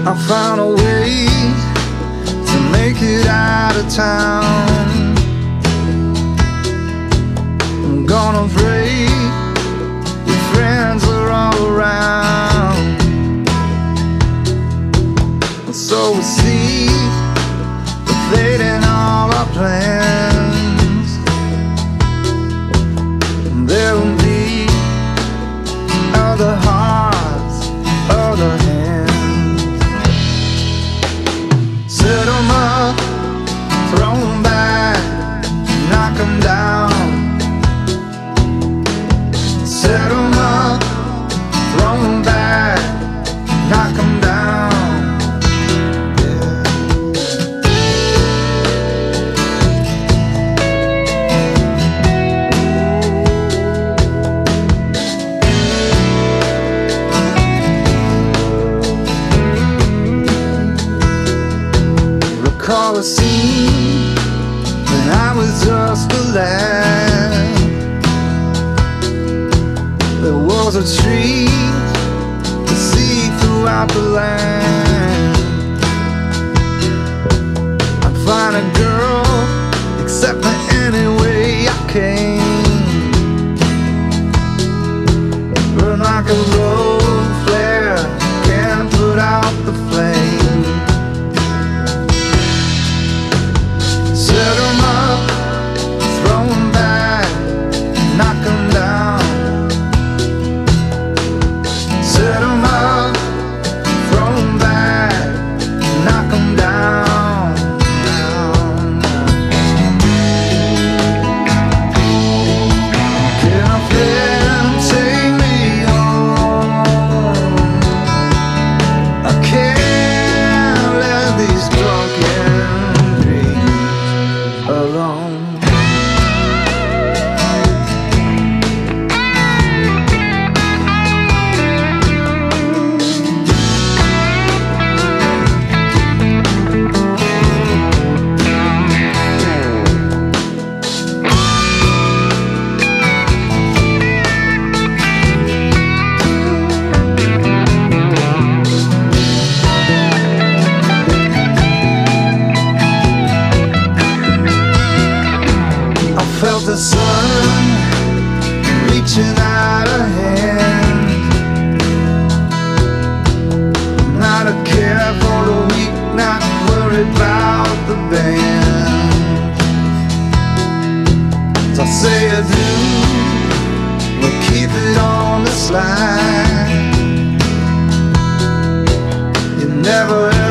I found a way to make it out of town. I'm gonna pray your friends are all around. So we'll see the fate in all our plans. There will be other hearts, other hands. Set 'em up, throw 'em back, knock 'em down. Set 'em up, throw 'em back, knock 'em down. Recall a scene when I was just a lad. There was a tree to see throughout the land. I'd find a girl, accept me any way I came. Burn like a road flare, can't put out the flame. Set 'em up, throw 'em back, knock 'em down. Set 'em up, throw 'em back, knock 'em down, down. Can I let 'em take me home? I can't let these drunken dreams alone. Felt the sun reaching out a hand. Not a care for the weak, not worried about the band. As I say adieu, we'll keep it on the slide. You never